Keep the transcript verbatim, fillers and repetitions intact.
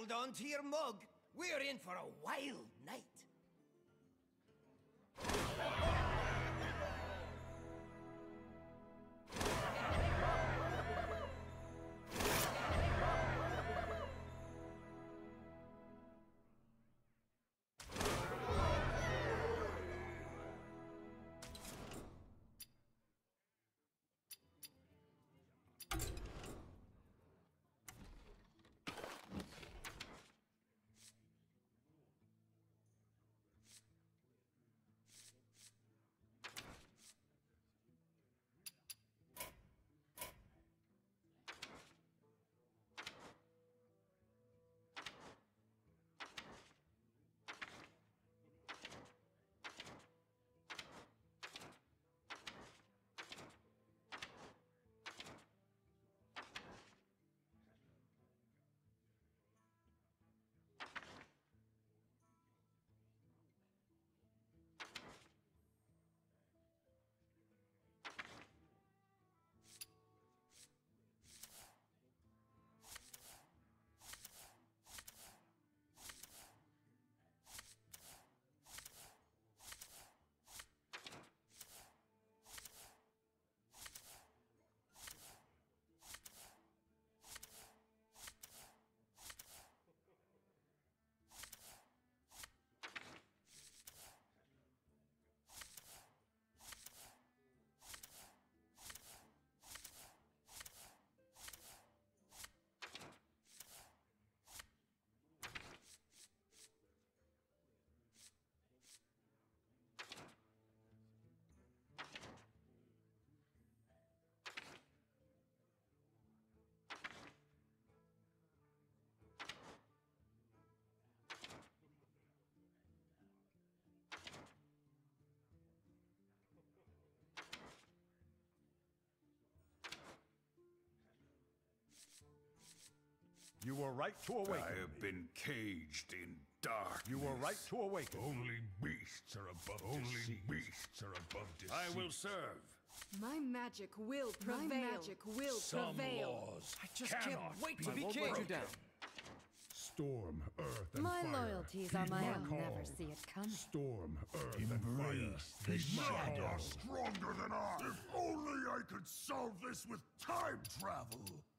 hold on to your mug. We're in for a wild night. You were right to awaken I have me. been caged in darkness. You were right to awaken me. Only beasts are above Only disease. beasts are above disease. I will serve. My magic will prevail. My magic will Some prevail. laws I just cannot can't wait to be be broken. caged down. Storm, earth, and My fire. loyalties are Heed my my own. call. Never see it coming. Storm, earth, Embrace and fire. the Heed my shadow. call. Stronger than I! If only I could solve this with time travel!